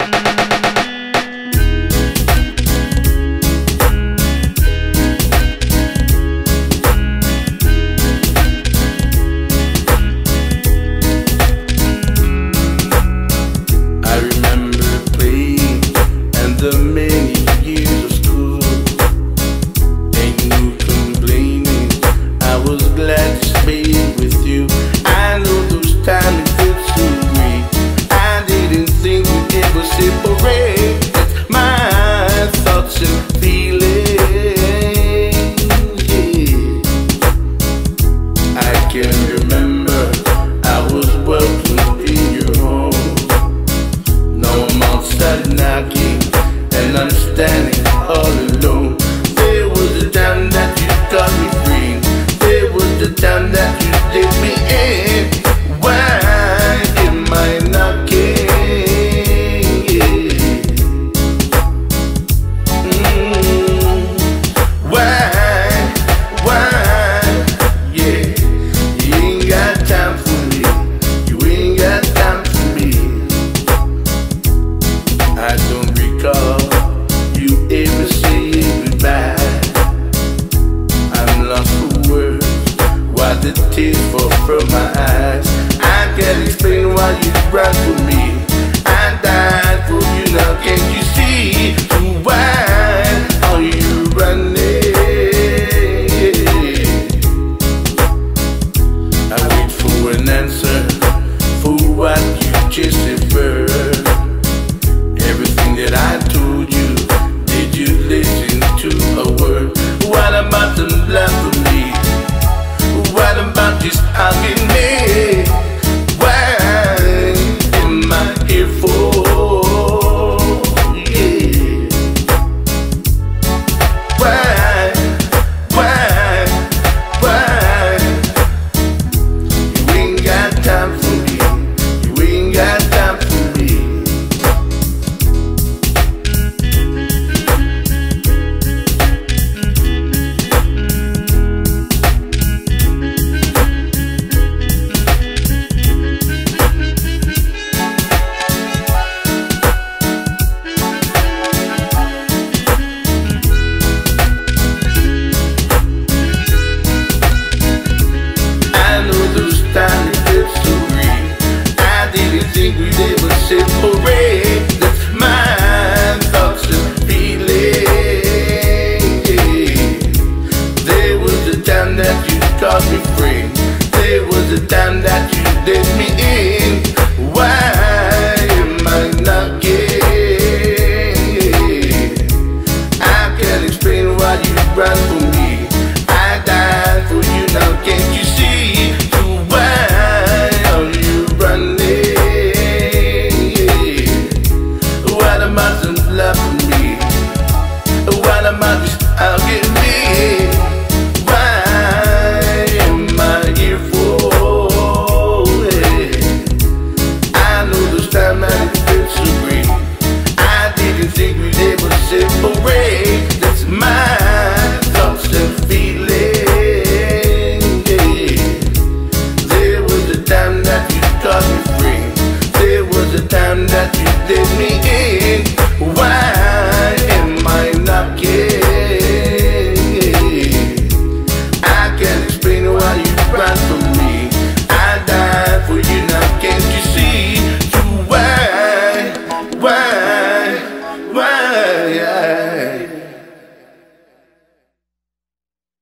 The many years of school, ain't no complaining. I was glad to stay with you. I know those times felt so great. I didn't think we'd ever separate. That's my thoughts and feelings. Yeah. I can remember I was welcomed in your home. Now I'm outside knocking, and I'm standing